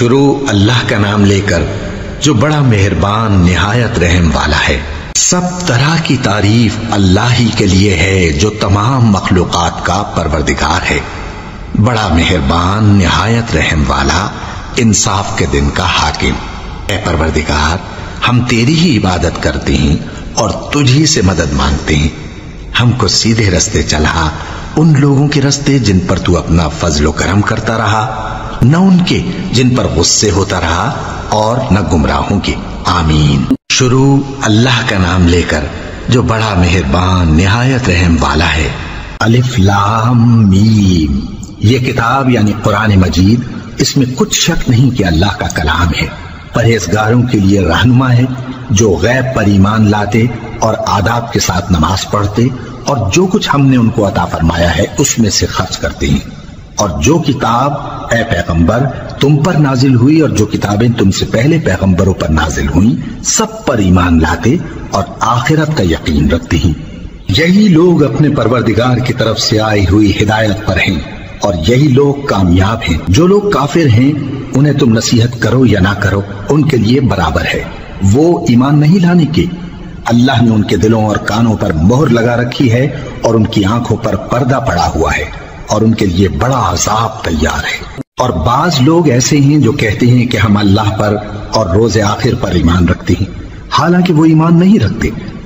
شروع اللہ کا نام لے کر جو بڑا مہربان نہایت رحم والا ہے۔ سب طرح کی تعریف اللہ ہی کے لیے ہے جو تمام مخلوقات کا پروردگار ہے، بڑا مہربان نہایت رحم والا، انصاف کے دن کا حاکم۔ اے پروردگار، ہم تیری ہی عبادت کرتے ہیں اور تجھ ہی سے مدد مانگتے ہیں۔ ہم کو سیدھے رستے چلا، ان لوگوں کے رستے جن پر تو اپنا فضل و کرم کرتا رہا، نہ ان کے جن پر غصے ہوتا رہا اور نہ گمراہوں کے۔ آمین۔ شروع اللہ کا نام لے کر جو بڑا مہربان نہایت رحم والا ہے۔ الف لام میم۔ یہ کتاب یعنی قرآن مجید، اس میں کچھ شک نہیں کہ اللہ کا کلام ہے، پرہیزگاروں کے لیے رہنما ہے، جو غیب پر ایمان لاتے اور آداب کے ساتھ نماز پڑھتے اور جو کچھ ہم نے ان کو عطا فرمایا ہے اس میں سے خرچ کرتے ہیں، اور جو کتاب اے پیغمبر تم پر نازل ہوئی اور جو کتابیں تم سے پہلے پیغمبروں پر نازل ہوئیں سب پر ایمان لاتے اور آخرت کا یقین رکھتے ہیں۔ یہی لوگ اپنے پروردگار کی طرف سے آئی ہوئی ہدایت پر ہیں اور یہی لوگ کامیاب ہیں۔ جو لوگ کافر ہیں انہیں تم نصیحت کرو یا نہ کرو ان کے لیے برابر ہے، وہ ایمان نہیں لانے کے۔ اللہ نے ان کے دلوں اور کانوں پر مہر لگا رکھی ہے اور ان کی آنکھوں پر پردہ پڑا ہوا ہے اور ان کے لیے بڑا عذاب تیار ہے۔ اور بعض لوگ ایسے ہیں جو کہتے ہیں کہ ہم اللہ پر اور روز آخر پر ایمان رکھتے ہیں، حالانکہ وہ ایمان نہیں رکھتے۔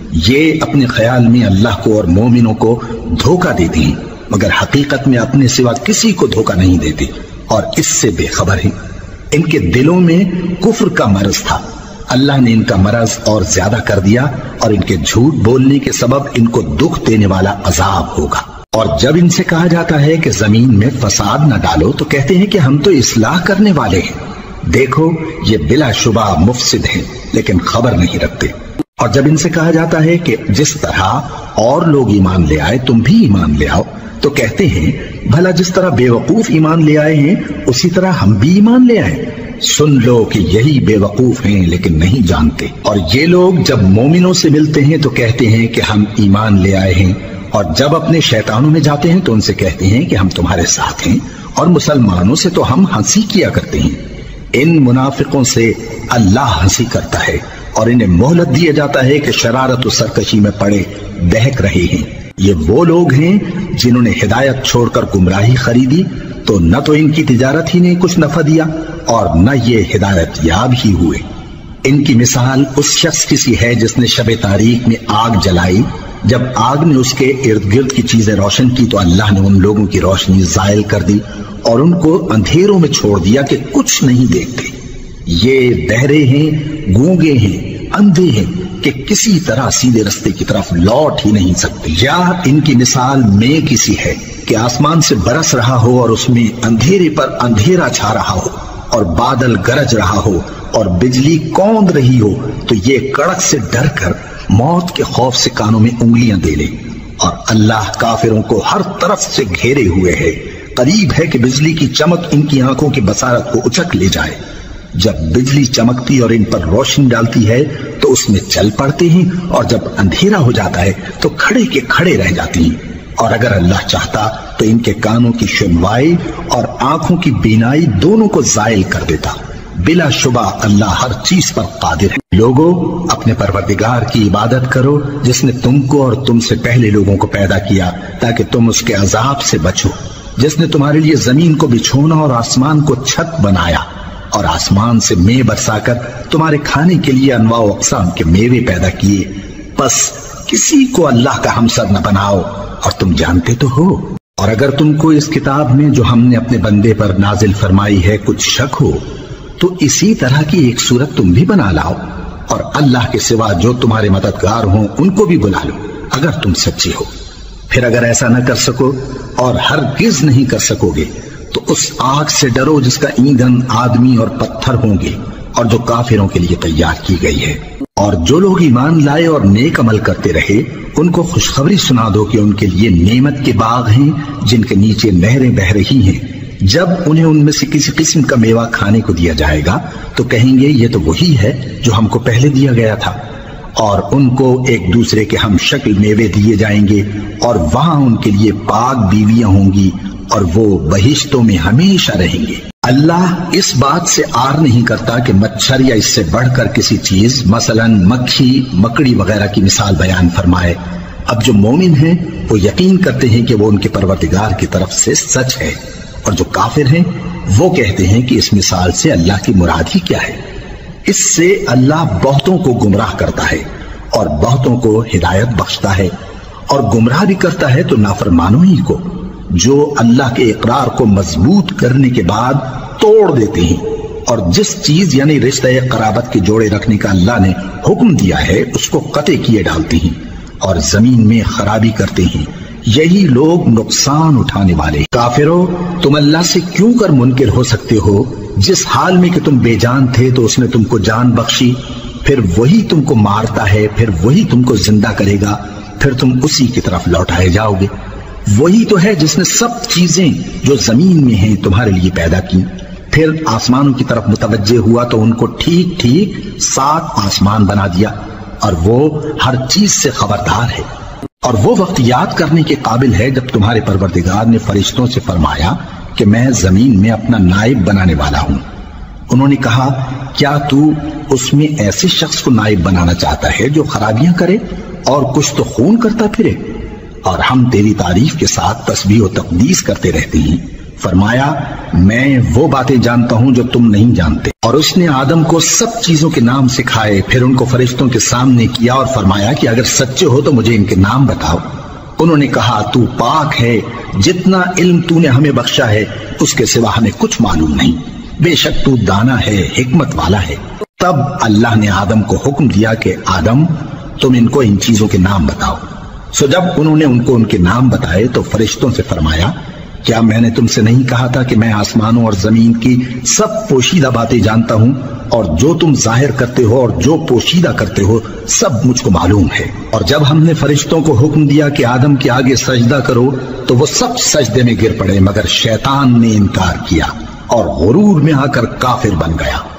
یہ اپنے خیال میں اللہ کو اور مومنوں کو دھوکہ دیتے ہیں، مگر حقیقت میں اپنے سوا کسی کو دھوکہ نہیں دیتے اور اس سے بے خبر ہیں۔ ان کے دلوں میں کفر کا مرض تھا، اللہ نے ان کا مرض اور زیادہ کر دیا اور ان کے جھوٹ بولنے کے سبب ان کو دکھ دینے والا عذاب ہوگا۔ اور جب ان سے کہا جاتا ہے کہ زمین میں فساد نہ ڈالو تو کہتے ہیں کہ ہم تو اصلاح کرنے والے ہیں، دیکھو یہ بلا شبہ مفسد ہیں لیکن خبر نہیں رکھتے۔ اور جب ان سے کہا جاتا ہے کہ جس طرح اور لوگ ایمان لے آئے تم بھی ایمان لے آؤ تو کہتے ہیں بھلا جس طرح بے وقوف ایمان لے آئے ہیں اسی طرح ہم بھی ایمان لے آئے۔ سن لو کہ یہی بے وقوف ہیں لیکن نہیں جانتے۔ اور یہ لوگ جب مومنوں سے ملتے ہیں تو کہتے ہیں کہ ہم ایمان لے آئے ہیں، اور جب اپنے شیطانوں میں جاتے ہیں تو ان سے کہتے ہیں کہ ہم تمہارے ساتھ ہیں، اور مسلمانوں سے تو ہم ہنسی کیا کرتے ہیں۔ ان منافقوں سے اللہ ہنسی کرتا ہے اور انہیں مہلت دیا جاتا ہے کہ شرارت و سرکشی میں پڑے بہک رہے ہیں۔ یہ وہ لوگ ہیں جنہوں نے ہدایت چھوڑ کر گمراہی خریدی، تو نہ تو ان کی تجارت ہی نے کچھ نفع دیا اور نہ یہ ہدایت یاب ہی ہوئے۔ ان کی مثال اس شخص کی سی ہے جس نے شب تاریک میں آگ جلائی، جب آگ نے اس کے ارد گرد کی چیزیں روشن کی تو اللہ نے ان لوگوں کی روشنی زائل کر دی اور ان کو اندھیروں میں چھوڑ دیا کہ کچھ نہیں دیکھتے۔ یہ بہرے ہیں، گونگے ہیں، اندھے ہیں کہ کسی طرح سیدھے رستے کی طرف لوٹ ہی نہیں سکتے۔ یا ان کی مثال میں کسی ہے کہ آسمان سے برس رہا ہو اور اس میں اندھیرے پر اندھیرا چھا رہا ہو اور بادل گرج رہا ہو اور بجلی کوند رہی ہو تو یہ کڑک سے ڈر کر موت کے خوف سے کانوں میں انگلیاں دے لے۔ اور اللہ کافروں کو ہر طرف سے گھیرے ہوئے ہے، قریب ہے کہ بجلی کی چمک ان کی آنکھوں کی بصارت کو اچک لے جائے۔ جب بجلی چمکتی اور ان پر روشنی ڈالتی ہے تو اس میں چل پڑتے ہیں، اور جب اندھیرا ہو جاتا ہے تو کھڑے کے کھڑے رہ جاتے ہیں۔ اور اگر اللہ چاہتا تو ان کے کانوں کی سنوائی اور آنکھوں کی بینائی دونوں کو زائل کر دیتا۔ بلا شبہ اللہ ہر چیز پر قادر ہے۔ لوگوں، اپنے پروردگار کی عبادت کرو جس نے تم کو اور تم سے پہلے لوگوں کو پیدا کیا تاکہ تم اس کے عذاب سے بچو، جس نے تمہارے لیے زمین کو بچھونا اور آسمان کو چھت بنایا اور آسمان سے مے برسا کر تمہارے کھانے کے لیے انواع و اقسام کے میوے پیدا کیے۔ بس کسی کو اللہ کا ہمسر نہ بناؤ، اور تم جانتے تو ہو۔ اور اگر تم کو اس کتاب میں جو ہم نے اپنے بندے پر نازل فرمائی ہے کچھ شک ہو تو اسی طرح کی ایک صورت تم بھی بنا لاؤ، اور اللہ کے سوا جو تمہارے مددگار ہوں ان کو بھی بلا لو اگر تم سچے ہو۔ پھر اگر ایسا نہ کر سکو اور ہرگز نہیں کر سکو گے تو اس آگ سے ڈرو جس کا ایندھن آدمی اور پتھر ہوں گے اور جو کافروں کے لیے تیار کی گئی ہے۔ اور جو لوگ ایمان لائے اور نیک عمل کرتے رہے ان کو خوشخبری سنا دو کہ ان کے لیے نعمت کے باغ ہیں جن کے نیچے نہریں بہ رہی ہیں۔ جب انہیں ان میں سے کسی قسم کا میوہ کھانے کو دیا جائے گا تو کہیں گے یہ تو وہی ہے جو ہم کو پہلے دیا گیا تھا، اور ان کو ایک دوسرے کے ہم شکل میوے دیے جائیں گے، اور وہاں ان کے لیے پاک بیویاں ہوں گی اور وہ بہشتوں میں ہمیشہ رہیں گے۔ اللہ اس بات سے آر نہیں کرتا کہ مچھر یا اس سے بڑھ کر کسی چیز مثلا مکھی مکڑی وغیرہ کی مثال بیان فرمائے۔ اب جو مومن ہیں وہ یقین کرتے ہیں کہ وہ ان کے پروردگار کی طرف سے سچ ہے، اور جو کافر ہیں وہ کہتے ہیں کہ اس مثال سے اللہ کی مراد ہی کیا ہے۔ اس سے اللہ بہتوں کو گمراہ کرتا ہے اور بہتوں کو ہدایت بخشتا ہے، اور گمراہ بھی کرتا ہے تو نافرمانوں ہی کو، جو اللہ کے اقرار کو مضبوط کرنے کے بعد توڑ دیتے ہیں، اور جس چیز یعنی رشتہ قرابت کے جوڑے رکھنے کا اللہ نے حکم دیا ہے اس کو قطع کیے ڈالتے ہیں اور زمین میں خرابی کرتے ہیں۔ یہی لوگ نقصان اٹھانے والے۔ کافرو، تم اللہ سے کیوں کر منکر ہو سکتے ہو؟ جس حال میں کہ تم بے جان تھے تو اس نے تم کو جان بخشی، پھر وہی تم کو مارتا ہے، پھر وہی تم کو زندہ کرے گا، پھر تم اسی کی طرف لوٹائے جاؤ گے۔ وہی تو ہے جس نے سب چیزیں جو زمین میں ہیں تمہارے لیے پیدا کی، پھر آسمانوں کی طرف متوجہ ہوا تو ان کو ٹھیک ٹھیک 7 آسمان بنا دیا، اور وہ ہر چیز سے خبردار ہے۔ اور وہ وقت یاد کرنے کے قابل ہے جب تمہارے پروردگار نے فرشتوں سے فرمایا کہ میں زمین میں اپنا نائب بنانے والا ہوں۔ انہوں نے کہا، کیا تو اس میں ایسے شخص کو نائب بنانا چاہتا ہے جو خرابیاں کرے اور کچھ تو خون کرتا پھرے؟ اور ہم تیری تعریف کے ساتھ تسبیح و تقدیس کرتے رہتے ہیں۔ فرمایا، میں وہ باتیں جانتا ہوں جو تم نہیں جانتے۔ اور اس نے آدم کو سب چیزوں کے نام سکھائے، پھر ان کو فرشتوں کے سامنے کیا اور فرمایا کہ اگر سچے ہو تو مجھے ان کے نام بتاؤ۔ انہوں نے کہا، تو پاک ہے، جتنا علم تو نے ہمیں بخشا ہے اس کے سوا ہمیں کچھ معلوم نہیں، بے شک تو دانا ہے، حکمت والا ہے۔ تب اللہ نے آدم کو حکم دیا کہ آدم، تم ان کو ان چیزوں کے نام بتاؤ۔ سو جب انہوں نے ان کو ان کے نام بتائے تو فرشتوں سے فرمایا، کیا میں نے تم سے نہیں کہا تھا کہ میں آسمانوں اور زمین کی سب پوشیدہ باتیں جانتا ہوں، اور جو تم ظاہر کرتے ہو اور جو پوشیدہ کرتے ہو سب مجھ کو معلوم ہے۔ اور جب ہم نے فرشتوں کو حکم دیا کہ آدم کے آگے سجدہ کرو تو وہ سب سجدے میں گر پڑے، مگر شیطان نے انکار کیا اور غرور میں آ کر کافر بن گیا۔